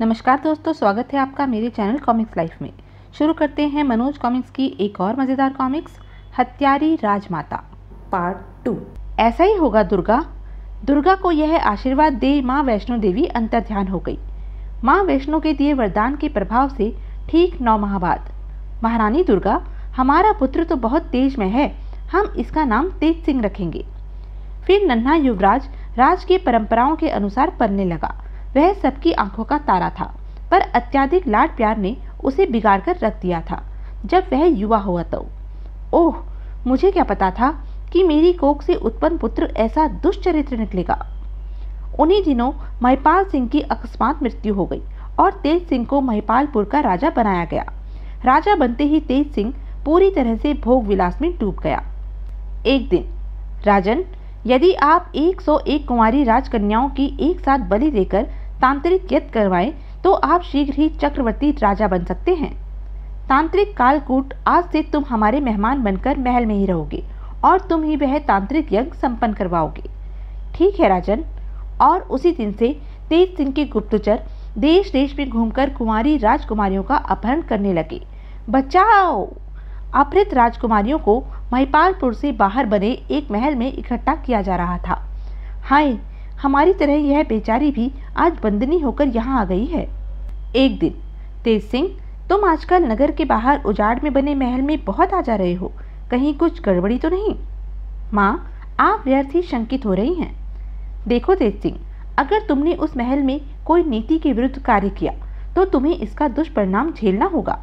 नमस्कार दोस्तों, स्वागत है आपका मेरे चैनल कॉमिक्स लाइफ में। शुरू करते हैं मनोज कॉमिक्स की एक और मज़ेदार कॉमिक्स, हत्यारी राजमाता पार्ट 2। ऐसा ही होगा दुर्गा को यह आशीर्वाद दे माँ वैष्णो देवी अंतर्ध्यान हो गई। माँ वैष्णो के दिए वरदान के प्रभाव से ठीक 9 माह बाद, महारानी दुर्गा, हमारा पुत्र तो बहुत तेज में है, हम इसका नाम तेज सिंह रखेंगे। फिर नन्हा युवराज राज की परंपराओं के अनुसार पलने लगा। वह सबकी आंखों का तारा था, पर अत्यधिक लाड प्यार ने उसे बिगाड़ कर रख दिया था जब वह युवा हुआ तो। ओह, मुझे क्या पता था कि मेरी कोख से उत्पन्न पुत्र ऐसा दुष्चरित्र निकलेगा। उन्हीं दिनों महिपाल सिंह की अकस्मात मृत्यु हो गई और तेज सिंह को महिपालपुर का राजा बनाया गया। राजा बनते ही तेज सिंह पूरी तरह से भोग विलास में डूब गया। एक दिन, राजन, यदि आप 101 कुंवारी राजकन्याओं की एक साथ बलि देकर तांत्रिक यज्ञ करवाएं तो आप शीघ्र ही चक्रवर्ती राजा बन सकते हैं। तांत्रिक कालकूट, आज से तुम हमारे मेहमान बनकर महल में ही रहोगे और तुम ही वह तांत्रिक यज्ञ संपन्न करवाओगे। ठीक है राजन। और उसी दिन से तेज सिंह के गुप्तचर देश देश में घूमकर कुंवारी राजकुमारियों का अपहरण करने लगे। बचाओ! अपहृत राजकुमारियों को महिपालपुर से बाहर बने एक महल में इकट्ठा किया जा रहा था। हाय, हमारी तरह यह बेचारी भी आज बंदनी होकर यहाँ आ गई है। एक दिन, तेज सिंह, तुम आजकल नगर के बाहर उजाड़ में बने महल में बहुत आ जा रहे हो, कहीं कुछ गड़बड़ी तो नहीं? माँ, आप व्यर्थ ही शंकित हो रही हैं। देखो तेज सिंह, अगर तुमने उस महल में कोई नीति के विरुद्ध कार्य किया तो तुम्हें इसका दुष्परिणाम झेलना होगा।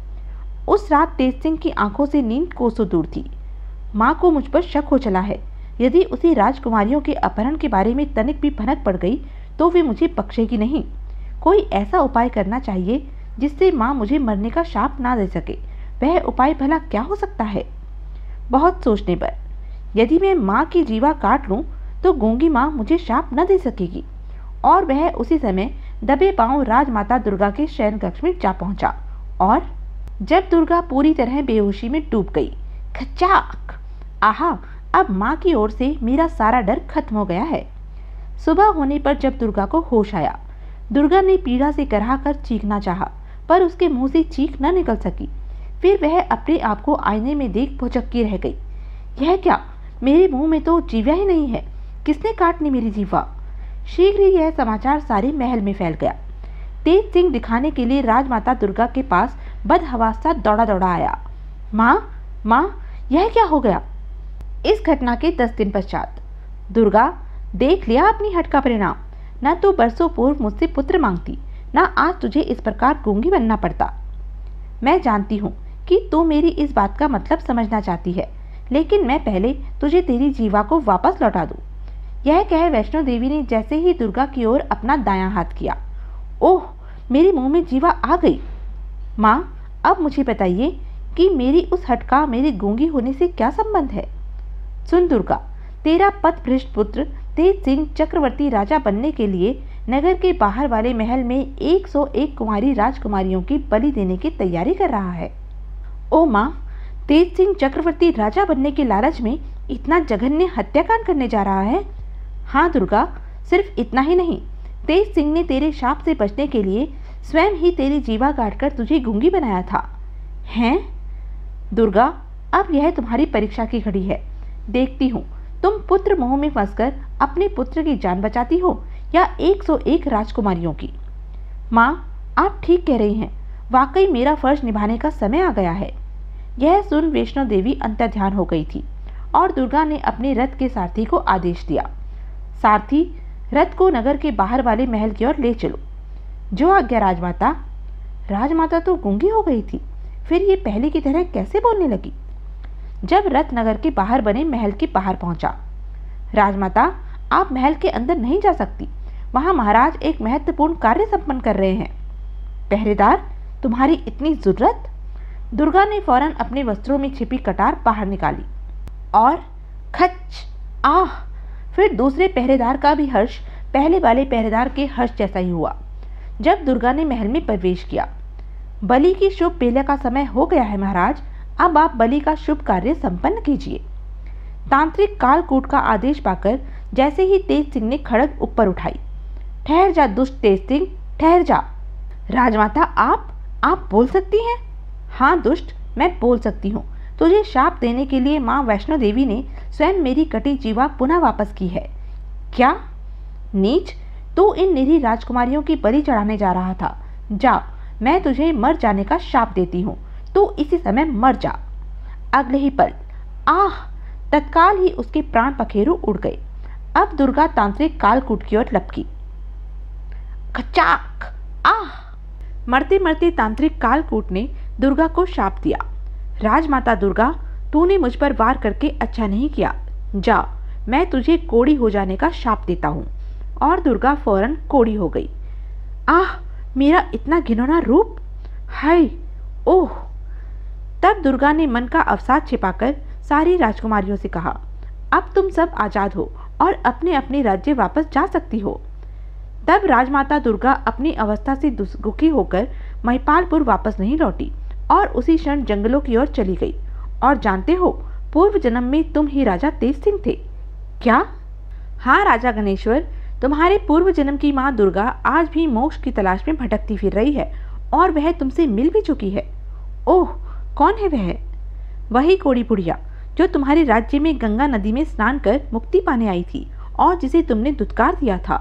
उस रात तेज सिंह की आंखों से नींद कोसों दूर थी। माँ को मुझ पर शक हो चला है। यदि उसी राजकुमारियों के अपहरण के बारे में तनिक भी भनक पड़ गई तो वे मुझे बख्शेगी नहीं। कोई ऐसा उपाय करना चाहिए जिससे माँ मुझे मरने का शाप ना दे सके। वह उपाय भला क्या हो सकता है? बहुत सोचने पर, यदि मैं माँ की जीवा काट लूँ तो गूंगी माँ मुझे शाप न दे सकेगी। और वह उसी समय दबे पांव राजमाता दुर्गा के शयन कक्ष में जा पहुंचा। और जब दुर्गा पूरी तरह बेहोशी में डूब गई, खचाक! आहा, अब माँ की ओर से मेरा सारा डर खत्म हो गया है। सुबह होने पर जब दुर्गा को होश आया, दुर्गा ने पीड़ा से कराहकर चीखना चाहा, पर उसके मुंह से चीख न निकल सकी। फिर वह अपने आप को आईने में देख भौचक्की रह गई। यह क्या? मेरे मुंह में तो जीवा ही नहीं है। किसने काटनी मेरी जीवा? शीघ्र ही यह समाचार सारे महल में फैल गया। तेज सिंह दिखाने के लिए राजमाता दुर्गा के पास बदहवासा दौड़ा दौड़ा आया। माँ, यह क्या हो गया? इस घटना के 10 दिन पश्चात, दुर्गा, देख लिया अपनी हट का परिणाम। न तो बरसों पूर्व मुझसे पुत्र मांगती, न आज तुझे इस प्रकार गूंगी बनना पड़ता। मैं जानती हूँ कि तू मेरी इस बात का मतलब समझना चाहती है, लेकिन मैं पहले तुझे तेरी जीवा को वापस लौटा दूँ। यह कह वैष्णो देवी ने जैसे ही दुर्गा की ओर अपना दायां हाथ किया, ओह, मेरे मुंह में जीवा आ गई। माँ, अब मुझे बताइए कि मेरी उस हट का मेरे गूंगी होने से क्या संबंध है? सुन दुर्गा, तेरा पथभ्रष्ट पुत्र तेज सिंह चक्रवर्ती राजा बनने के लिए नगर के बाहर वाले महल में 101 कुंवारी राजकुमारियों की बलि देने की तैयारी कर रहा है। ओ माँ, तेज सिंह चक्रवर्ती राजा बनने के लालच में इतना जघन्य हत्याकांड करने जा रहा है? हाँ दुर्गा, सिर्फ इतना ही नहीं, तेज सिंह ने तेरे शाप से बचने के लिए स्वयं ही तेरी जीवा काटकर तुझे गूंगी बनाया था। हैं? दुर्गा, अब यह तुम्हारी परीक्षा की घड़ी है। देखती हूँ तुम पुत्र मोह में फंसकर अपने पुत्र की जान बचाती हो या 101 राजकुमारियों की। माँ, आप ठीक कह रही हैं। वाकई मेरा फर्ज निभाने का समय आ गया है। यह सुन वैष्णो देवी अंतर्ध्यान हो गई थी और दुर्गा ने अपने रथ के सारथी को आदेश दिया, सारथी, रथ को नगर के बाहर वाले महल की ओर ले चलो। जो आज्ञा राजमाता। राजमाता तो गूंगी हो गई थी, फिर ये पहले की तरह कैसे बोलने लगी? जब रथ नगर के बाहर बने महल के बाहर पहुंचा, राजमाता, आप महल के अंदर नहीं जा सकती। वहां महाराज एक महत्वपूर्ण कार्य संपन्न कर रहे हैं। पहरेदार, तुम्हारी इतनी जुर्रत? दुर्गा ने फौरन अपने वस्त्रों में छिपी कटार बाहर निकाली और खच! आह! फिर दूसरे पहरेदार का भी हर्ष पहले वाले पहरेदार के हर्ष जैसा ही हुआ जब दुर्गा ने महल में प्रवेश किया। बलि की शुभ बेला का समय हो गया है महाराज, अब आप बलि का शुभ कार्य संपन्न कीजिए। तांत्रिक कालकूट का आदेश पाकर जैसे ही तेज सिंह ने खड़ग ऊपर उठाई, ठहर जा दुष्ट तेज सिंह, ठहर जा। राजमाता आप बोल सकती हैं? हाँ दुष्ट, मैं बोल सकती हूँ। तुझे शाप देने के लिए माँ वैष्णो देवी ने स्वयं मेरी कटी जीवा पुनः वापस की है। क्या? नीच, तू इन निरीह राजकुमारियों की बलि चढ़ाने जा रहा था। जा, मैं तुझे मर जाने का शाप देती हूँ। तू इसी समय मर जा। अगले ही पल आह, तत्काल ही उसके प्राण पखेरु उड़ गए। अब दुर्गा तांत्रिक कालकूट की ओर लपकी। खचाक! आह! मरते मरते तांत्रिक कालकूट ने दुर्गा को शाप दिया। राजमाता दुर्गा, तूने मुझ पर वार करके अच्छा नहीं किया। जा, मैं तुझे कोड़ी हो जाने का शाप देता हूँ। और दुर्गा फौरन कोड़ी हो गई। आह, मेरा इतना घिनौना रूप! हाय! ओह! तब दुर्गा ने मन का अवसाद छिपाकर सारी राजकुमारियों से कहा, अब तुम सब आजाद हो और अपने अपने राज्य वापस जा सकती हो। तब राजमाता दुर्गा अपनी अवस्था से दुखी होकर महिपालपुर वापस नहीं लौटी और उसी क्षण जंगलों की ओर चली गई। और जानते हो, पूर्व जन्म में तुम ही राजा तेज सिंह थे। क्या? हाँ राजा गणेश्वर, तुम्हारे पूर्व जन्म की माँ दुर्गा आज भी मोक्ष की तलाश में भटकती फिर रही है और वह तुमसे मिल भी चुकी है। ओह, कौन है वह? वही कोड़ी बुढ़िया जो तुम्हारे राज्य में गंगा नदी में स्नान कर मुक्ति पाने आई थी और जिसे तुमने दुत्कार दिया था।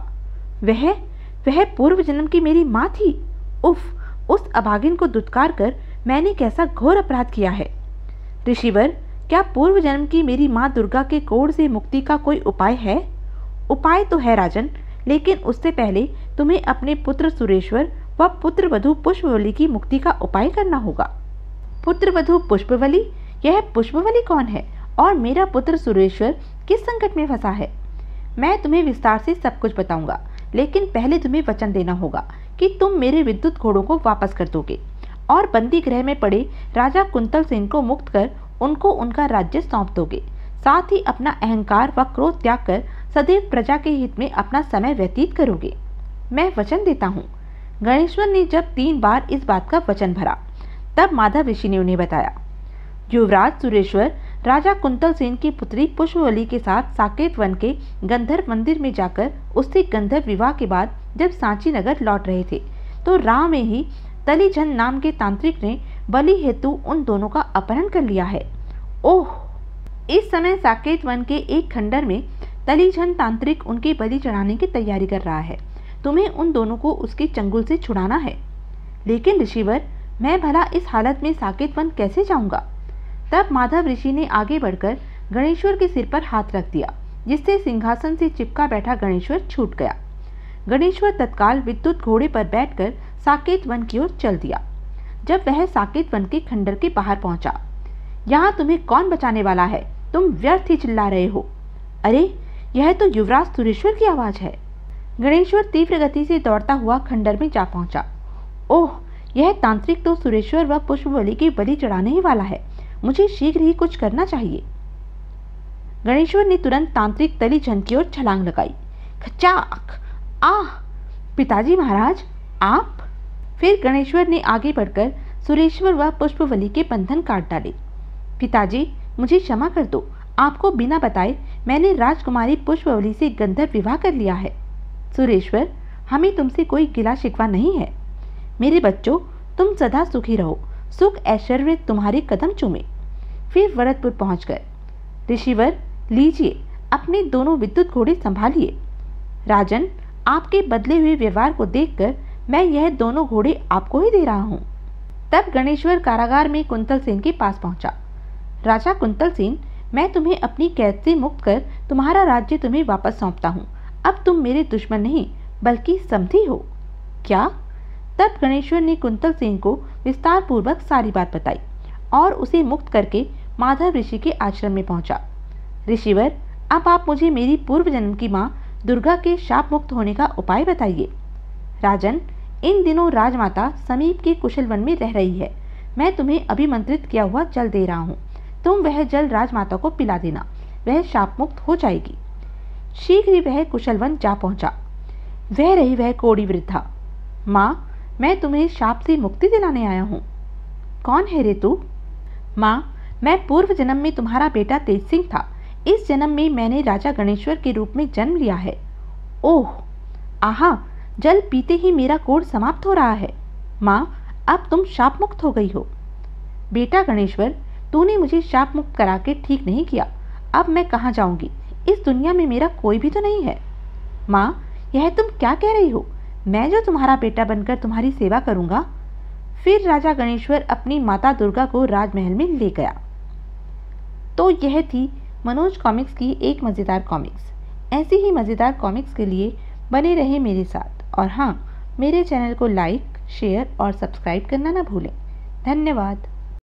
वह पूर्व जन्म की मेरी माँ थी। उफ, उस अभागिन को दुत्कार कर मैंने कैसा घोर अपराध किया है। ऋषिवर, क्या पूर्व जन्म की मेरी माँ दुर्गा के कोढ़ से मुक्ति का कोई उपाय है? उपाय तो है राजन, लेकिन उससे पहले तुम्हें अपने पुत्र सुरेश्वर व पुत्रवधू पुष्पवली की मुक्ति का उपाय करना होगा। पुत्रवधू पुष्पवली? यह पुष्पवली कौन है और मेरा पुत्र सुरेश्वर किस संकट में फंसा है? मैं तुम्हें विस्तार से सब कुछ बताऊंगा, लेकिन पहले तुम्हें वचन देना होगा कि तुम मेरे विद्युत घोड़ों को वापस कर दोगे और बंदी गृह में पड़े राजा कुंतल सेन को मुक्त कर उनको उनका राज्य सौंप दोगे। साथ ही अपना अहंकार व क्रोध त्याग कर सदैव प्रजा के हित में अपना समय व्यतीत करोगे। मैं वचन देता हूँ। गणेश्वर ने जब 3 बार इस बात का वचन भरा, तब माधव ऋषि ने उन्हें बताया, युवराज सुरेश्वर राजा कुंतल सेन की पुत्री पुष्पवली के साथ साकेत वन के गंधर्व मंदिर में जाकर उससे गंधर्व विवाह के बाद जब सांची नगर लौट रहे थे, तो राह में ही तलीझन नाम के तांत्रिक ने बलि हेतु उन दोनों का अपहरण कर लिया है। ओह! इस समय साकेत वन के एक खंडर में तलीझन तांत्रिक उनकी बलि चढ़ाने की तैयारी कर रहा है। तुम्हें उन दोनों को उसके चंगुल से छुड़ाना है। लेकिन ऋषिवर, मैं भला इस हालत में साकेत वन कैसे जाऊंगा? तब माधव ऋषि ने आगे बढ़कर गणेश्वर के सिर पर हाथ रख दिया, जिससे सिंहासन से चिपका बैठा गणेश्वर छूट गया। गणेश्वर तत्काल विद्युत घोड़े पर बैठकर साकेत वन की ओर चल दिया। जब वह साकेत वन के खंडर के बाहर पहुंचा, यहाँ तुम्हें कौन बचाने वाला है? तुम व्यर्थ ही चिल्ला रहे हो। अरे, यह तो युवराज सुरेश्वर की आवाज है। गणेश्वर तीव्र गति से दौड़ता हुआ खंडर में जा पहुंचा। ओह, यह तांत्रिक तो सुरेश्वर व पुष्पवली की बलि चढ़ाने ही वाला है। मुझे शीघ्र ही कुछ करना चाहिए। गणेश्वर ने तुरंत तांत्रिक तलीझन की ओर छलांग लगाई। खचाक! आह! पिताजी महाराज, आप? फिर गणेश्वर ने आगे बढ़कर सुरेश्वर व पुष्पवली के बंधन काट डाले। पिताजी, मुझे क्षमा कर दो। आपको बिना बताए मैंने राजकुमारी पुष्पवली से गंधर्व विवाह कर लिया है। सुरेश्वर, हमें तुमसे कोई गिला शिकवा नहीं है। मेरे बच्चों, तुम सदा सुखी रहो। सुख ऐश्वर्य तुम्हारे कदम चूमे। फिर वरदपुर पहुंच गए। ऋषिवर, लीजिए, अपने दोनों विद्युत घोड़े संभालिए। राजन, आपके बदले हुए व्यवहार को देखकर मैं यह दोनों घोड़े आपको ही दे रहा हूँ। तब गणेश्वर कारागार में कुंतल सेन के पास पहुंचा। राजा कुंतल सेन, मैं तुम्हें अपनी कैद से मुक्त कर तुम्हारा राज्य तुम्हें वापस सौंपता हूँ। अब तुम मेरे दुश्मन नहीं बल्कि समधी हो। क्या? तब गणेश्वर ने कुंतल सेन को विस्तार पूर्वक सारी बात बताई और उसे मुक्त करके माधव ऋषि के आश्रम में पहुंचा। ऋषिवर, अब आप मुझे मेरी पूर्व जन्म की माँ दुर्गा के शाप मुक्त होने का उपाय बताइए। राजन, इन दिनों राजमाता समीप के कुशल वन में रह रही है। मैं तुम्हें अभिमंत्रित किया हुआ जल दे रहा हूँ। तुम वह जल राजमाता को पिला देना, वह शाप मुक्त हो जाएगी। शीघ्र ही वह कुशल वन जा पहुंचा। वह रही वह कोड़ी वृद्धा। माँ, मैं तुम्हें शाप से मुक्ति दिलाने आया हूँ। कौन है रे तू? माँ, मैं पूर्व जन्म में तुम्हारा बेटा तेज सिंह था। इस जन्म में मैंने राजा गणेश्वर के रूप में जन्म लिया है। ओह! आहा! जल पीते ही मेरा कोढ़ समाप्त हो रहा है। माँ, अब तुम शाप मुक्त हो गई हो। बेटा गणेश्वर, तूने मुझे शाप मुक्त करा के ठीक नहीं किया। अब मैं कहाँ जाऊंगी? इस दुनिया में मेरा कोई भी तो नहीं है। माँ, यह तुम क्या कह रही हो? मैं जो तुम्हारा बेटा बनकर तुम्हारी सेवा करूंगा। फिर राजा गणेश्वर अपनी माता दुर्गा को राजमहल में ले गया। तो यह थी मनोज कॉमिक्स की एक मज़ेदार कॉमिक्स। ऐसी ही मज़ेदार कॉमिक्स के लिए बने रहें मेरे साथ, और हाँ, मेरे चैनल को लाइक, शेयर और सब्सक्राइब करना ना भूलें। धन्यवाद।